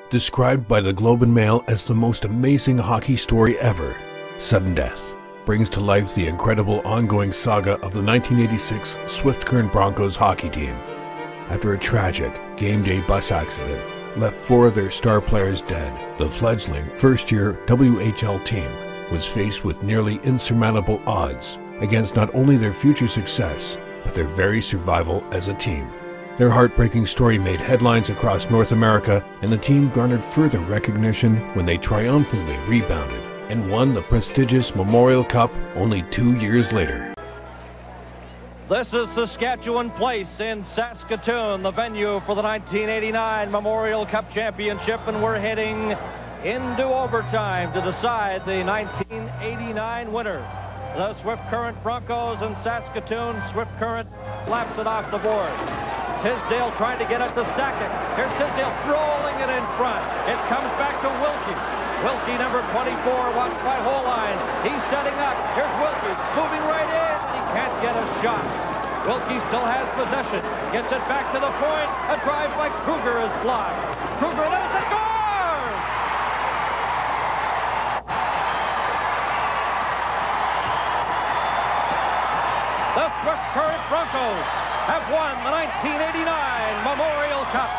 Described by the Globe and Mail as the most amazing hockey story ever, Sudden Death brings to life the incredible ongoing saga of the 1986 Swift Current Broncos hockey team. After a tragic game day bus accident left 4 of their star players dead, the fledgling first-year WHL team was faced with nearly insurmountable odds against not only their future success, but their very survival as a team. Their heartbreaking story made headlines across North America, and the team garnered further recognition when they triumphantly rebounded and won the prestigious Memorial Cup only 2 years later. This is Saskatchewan Place in Saskatoon, the venue for the 1989 Memorial Cup Championship, and we're heading into overtime to decide the 1989 winner. The Swift Current Broncos and Saskatoon. Swift Current laps it off the board. Tisdale trying to get it to Sakic. Here's Tisdale throwing it in front. It comes back to Wilkie. Wilkie, number 24, watched by Holine. He's setting up. Here's Wilkie, moving right in. He can't get a shot. Wilkie still has possession. Gets it back to the point. A drive by Kruger is blocked. Kruger leads it, scores! The Swift Current Broncos have won the 1989 Memorial Cup.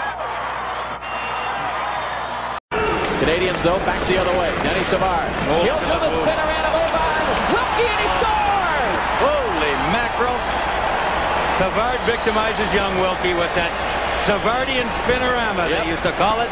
Canadians, though, back the other way. Denny Savard. He'll do the spinner and a move on. Wilkie, and he scores! Holy mackerel. Savard victimizes young Wilkie with that Savardian spinorama, they used to call it.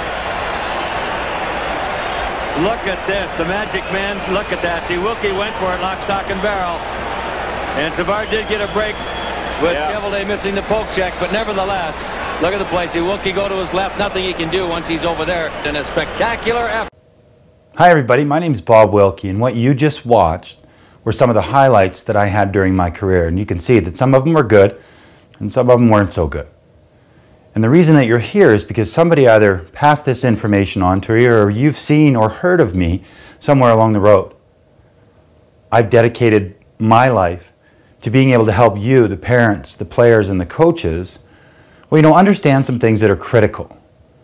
Look at this. The Magic Man's, look at that. See, Wilkie went for it, lock, stock, and barrel. And Savard did get a break with Chevrolet missing the poke check, but nevertheless, look at the play. See Wilkie go to his left. Nothing he can do once he's over there. And a spectacular effort. Hi everybody, my name is Bob Wilkie, and what you just watched were some of the highlights that I had during my career. And you can see that some of them were good and some of them weren't so good. And the reason that you're here is because somebody either passed this information on to you or you've seen or heard of me somewhere along the road. I've dedicated my life to being able to help you, the parents, the players, and the coaches, understand some things that are critical.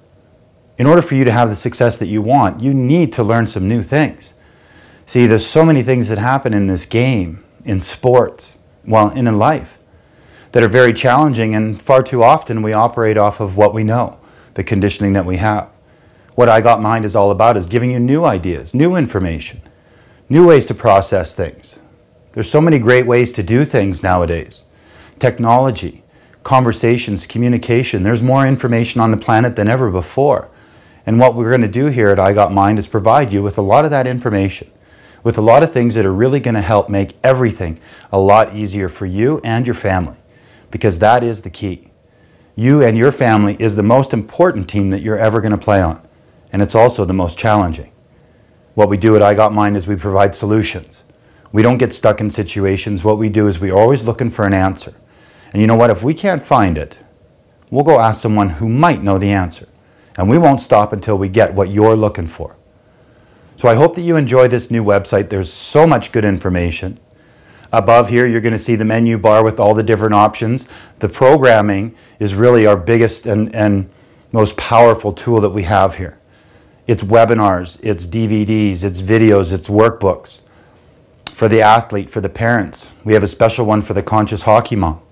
In order for you to have the success that you want, you need to learn some new things. See, there's so many things that happen in this game, in sports, and in life, that are very challenging, and far too often we operate off of what we know, the conditioning that we have. What I Got Mind is all about is giving you new ideas, new information, new ways to process things. There's so many great ways to do things nowadays. Technology, conversations, communication. There's more information on the planet than ever before. And what we're going to do here at I Got Mind is provide you with a lot of that information, with a lot of things that are really going to help make everything a lot easier for you and your family, because that is the key. You and your family is the most important team that you're ever going to play on, and it's also the most challenging. What we do at I Got Mind is we provide solutions. We don't get stuck in situations. What we do is we're always looking for an answer. And you know what? If we can't find it, we'll go ask someone who might know the answer. And we won't stop until we get what you're looking for. So I hope that you enjoy this new website. There's so much good information. Above here, you're going to see the menu bar with all the different options. The programming is really our biggest and most powerful tool that we have here. It's webinars, it's DVDs, it's videos, it's workbooks. For the athlete, for the parents, we have a special one for the conscious hockey mom.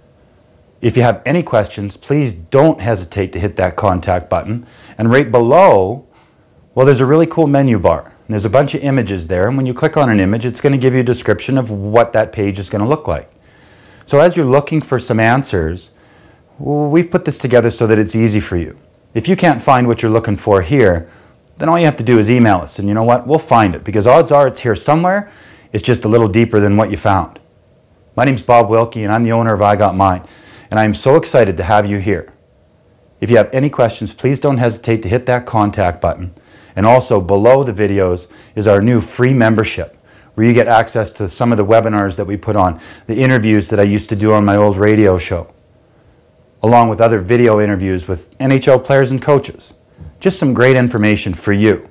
If you have any questions, please don't hesitate to hit that contact button. And right below, there's a really cool menu bar. And there's a bunch of images there, and when you click on an image, it's going to give you a description of what that page is going to look like. So as you're looking for some answers, we've put this together so that it's easy for you. If you can't find what you're looking for here, then all you have to do is email us, and you know what? We'll find it, because odds are it's here somewhere. It's just a little deeper than what you found. My name's Bob Wilkie, and I'm the owner of I Got Mind, and I'm so excited to have you here. If you have any questions, please don't hesitate to hit that contact button. And also below the videos is our new free membership, where you get access to some of the webinars that we put on, the interviews that I used to do on my old radio show, along with other video interviews with NHL players and coaches. Just some great information for you.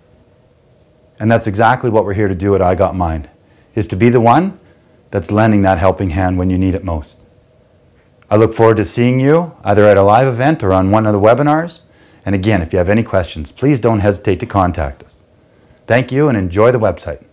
And that's exactly what we're here to do at I Got Mind, is to be the one that's lending that helping hand when you need it most. I look forward to seeing you either at a live event or on one of the webinars, And again, if you have any questions, please don't hesitate to contact us. Thank you and enjoy the website.